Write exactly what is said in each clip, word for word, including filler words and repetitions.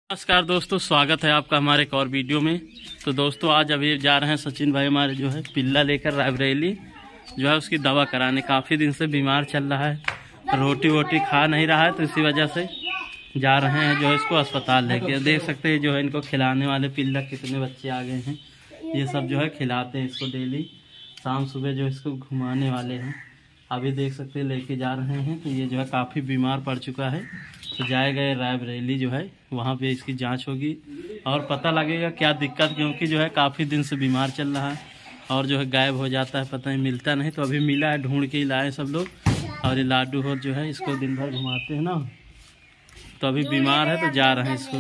नमस्कार दोस्तों, स्वागत है आपका हमारे एक और वीडियो में। तो दोस्तों आज अभी जा रहे हैं सचिन भाई हमारे जो है पिल्ला लेकर रायबरेली जो है उसकी दवा कराने। काफ़ी दिन से बीमार चल रहा है, रोटी वोटी खा नहीं रहा है, तो इसी वजह से जा रहे हैं जो है इसको अस्पताल लेके। देख सकते हैं जो है इनको खिलाने वाले पिल्ला कितने बच्चे आ गए हैं। ये सब जो है खिलाते हैं इसको डेली, शाम सुबह जो इसको घुमाने वाले हैं। अभी देख सकते हैं लेके जा रहे हैं। तो ये जो है काफ़ी बीमार पड़ चुका है, तो जाएगा रायबरेली जो है, वहाँ पे इसकी जांच होगी और पता लगेगा क्या दिक्कत, क्योंकि जो है काफ़ी दिन से बीमार चल रहा है और जो है गायब हो जाता है, पता नहीं मिलता नहीं। तो अभी मिला है, ढूंढ के ही लाए सब लोग। और ये लाडू हो जो है इसको दिन भर घुमाते हैं ना, तो अभी बीमार है तो जा रहे हैं इसको।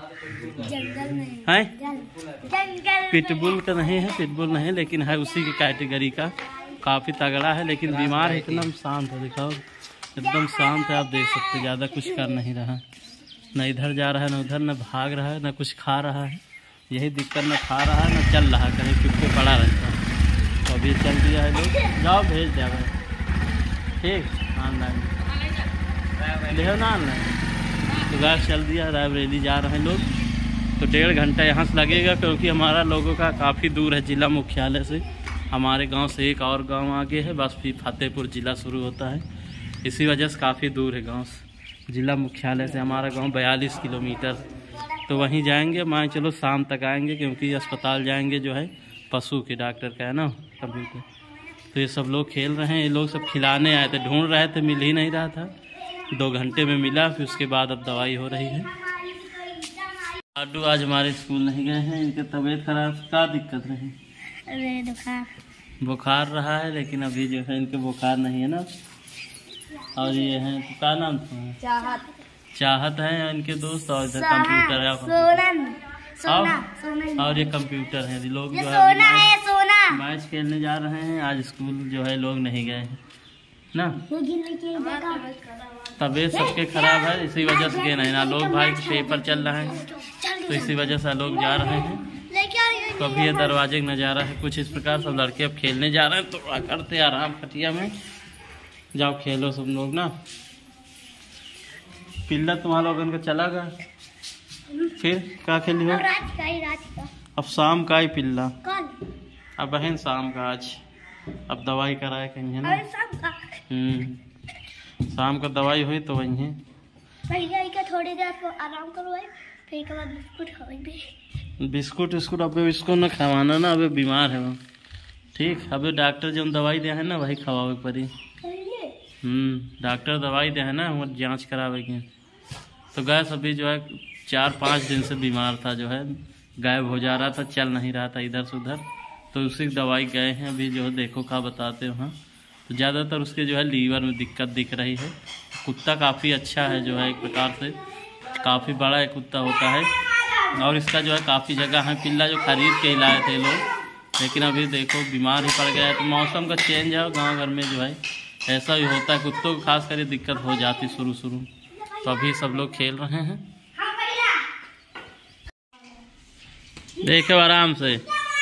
है पिटबुल का नहीं है, पिटबुल नहीं, लेकिन है उसी की कैटेगरी का। काफ़ी तगड़ा है लेकिन बीमार है, एकदम शांत है। दिखाओ एकदम शांत है, आप देख सकते हैं। ज़्यादा कुछ कर नहीं रहा, न इधर जा रहा है, न उधर, न भाग रहा है, न कुछ खा रहा है। यही दिक्कत, न खा रहा है न चल रहा है, कहीं चुप के पड़ा रहता है। तो अभी चल दिया है लोग, जाओ भेज दिया भाई, ठीक ऑनलाइन ले ना ऑनलाइन। तो गैस चल दिया, रायबरेली जा रहे हैं लोग। तो डेढ़ घंटा यहाँ से लगेगा, क्योंकि हमारा लोगों का काफ़ी दूर है जिला मुख्यालय से। हमारे गांव से एक और गांव आगे है, बस फिर फतेहपुर ज़िला शुरू होता है। इसी वजह से काफ़ी दूर है गांव से, जिला मुख्यालय से हमारा गांव बयालीस किलोमीटर। तो वहीं जाएंगे, मान चलो शाम तक आएंगे, क्योंकि अस्पताल जाएंगे जो है पशु के डॉक्टर का है ना कंप्यूटर। तो ये सब लोग खेल रहे हैं, ये लोग सब खिलाने आए थे, ढूंढ रहे थे, मिल ही नहीं रहा था। दो घंटे में मिला, फिर उसके बाद अब दवाई हो रही है। लाडू आज हमारे स्कूल नहीं गए हैं, इनकी तबीयत खराब, क्या दिक्कत रही? बुखार बुखार रहा है, लेकिन अभी जो है इनके बुखार नहीं है ना। और ये है तो क्या नाम था? चाहत चाहत है इनके दोस्त, और इधर कंप्यूटर है, सोनन, सोना, सोना। और ये कंप्यूटर है। लोग जो सोना है, सोना। मैच खेलने जा रहे हैं। आज स्कूल जो है लोग नहीं गए हैं ना, तबीयत सबके खराब है, इसी वजह से गए नहीं ना लोग। भाई पेपर चल रहा है, तो इसी वजह से लोग जा रहे हैं। तो अभी ये दरवाजे का नज़ारा है कुछ इस प्रकार। सब लड़के अब खेलने जा रहे हैं, थोड़ा करते आराम खटिया में। जाओ खेलो सब लोग ना। पिल्ला तुम्हारा लोगन का चला गया, फिर क्या खेली हो? अब शाम का ही पिल्ला, अब बहन शाम का आज। अब दवाई कराए कहीं है ना, हम्म शाम का दवाई हुई तो वही है। थोड़ी देर आराम करो, फिर के बाद बिस्कुट खाएंगे। बिस्कुट बिस्कुट अब इसको न खवाना ना, अभी बीमार है वो। ठीक, अभी डॉक्टर जो दवाई दिया है ना वही खवावे पड़ी। हम्म डॉक्टर दवाई दिया है ना, वो जांच करावेगी। तो गैस अभी जो है चार पाँच दिन से बीमार था, जो है गायब हो जा रहा था, चल नहीं रहा था इधर से उधर। तो उसी दवाई गए हैं अभी, जो है देखो क्या बताते हो। हाँ, तो ज़्यादातर उसके जो है लीवर में दिक्कत दिख रही है। कुत्ता काफ़ी अच्छा है, जो है एक प्रकार से काफ़ी बड़ा एक कुत्ता होता है। और इसका जो है काफ़ी जगह है। पिल्ला जो खरीद के ही लाए थे लोग, लेकिन अभी देखो बीमार ही पड़ गया है। तो मौसम का चेंज है, गांव घर में जो है ऐसा ही होता है। कुत्तों को खास कर दिक्कत हो जाती शुरू शुरू। तो अभी सब लोग खेल रहे हैं, देखो आराम से।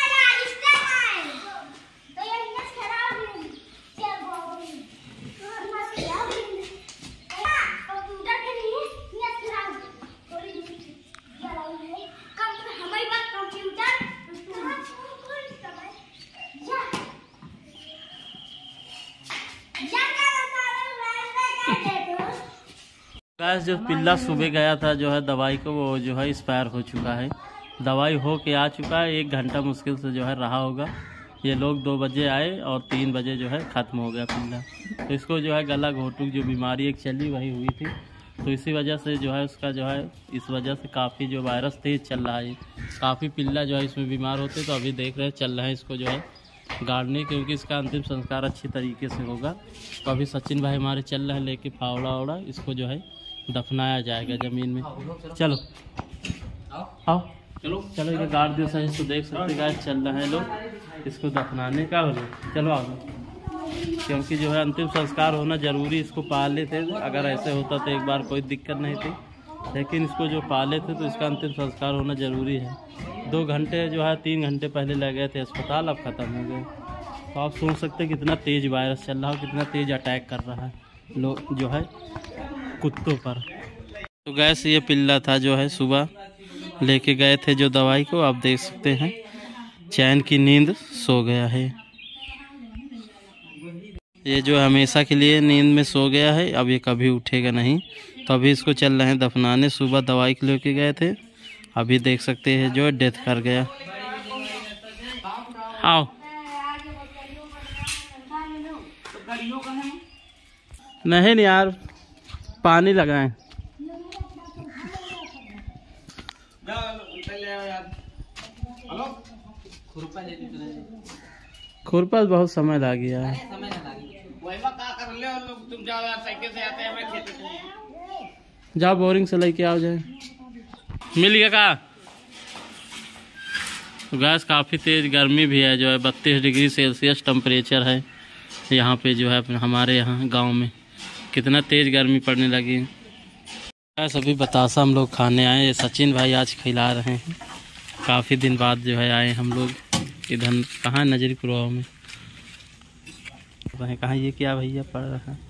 गैस जो पिल्ला सुबह गया था जो है दवाई को, वो जो है एक्सपायर हो चुका है। दवाई हो के आ चुका है, एक घंटा मुश्किल से जो है रहा होगा। ये लोग दो बजे आए और तीन बजे जो है ख़त्म हो गया पिल्ला। तो इसको जो है गला घोटू जो बीमारी एक चली वही हुई थी। तो इसी वजह से जो है उसका जो है इस वजह से काफ़ी जो वायरस तेज चल रहा है। काफ़ी पिल्ला जो है इसमें बीमार होते, तो अभी देख रहे हैं चल रहे हैं इसको जो है गाड़ने, क्योंकि इसका अंतिम संस्कार अच्छी तरीके से होगा। तो अभी सचिन भाई हमारे चल रहे हैं लेके फावड़ा वावड़ा, इसको जो है दफनाया जाएगा ज़मीन में। चलो आओ चलो चलो इधर गाड़ दियो सही। तो देख सकते गाय चल रहे हैं लोग इसको दफनाने का। हो चलो आओ, क्योंकि जो है अंतिम संस्कार होना ज़रूरी। इसको पाले थे, अगर ऐसे होता तो एक बार कोई दिक्कत नहीं थी, लेकिन इसको जो पाले थे तो इसका अंतिम संस्कार होना ज़रूरी है। दो घंटे जो है तीन घंटे पहले ले गए थे अस्पताल, अब ख़त्म हो गए। तो आप सोच सकते हैं कितना तेज़ वायरस चल रहा है, कितना तेज़ अटैक कर रहा है लोग जो है कुत्तों पर। तो गैस ये पिल्ला था जो है सुबह लेके गए थे जो दवाई को, आप देख सकते हैं चैन की नींद सो गया है। ये जो हमेशा के लिए नींद में सो गया है, अब ये कभी उठेगा नहीं। तो अभी इसको चल रहे हैं दफनाने। सुबह दवाई के लेके गए थे, अभी देख सकते हैं जो डेथ कर गया। आओ नहीं नहीं यार, पानी लगाएं। खुरपा बहुत समय लग गया है। जाओ बोरिंग से लेके आओ जाए। मिल गया का? गैस काफ़ी तेज़ गर्मी भी है, जो है बत्तीस डिग्री सेल्सियस टेम्परेचर है यहाँ पे, जो है हमारे यहाँ गांव में कितना तेज़ गर्मी पड़ने लगी है। गैस अभी बतासा हम लोग खाने आए, ये सचिन भाई आज खिला रहे हैं। काफ़ी दिन बाद जो है आए हम लोग इधर। कहाँ नजरीपुर में कहाँ? ये क्या भैया पड़ रहा है?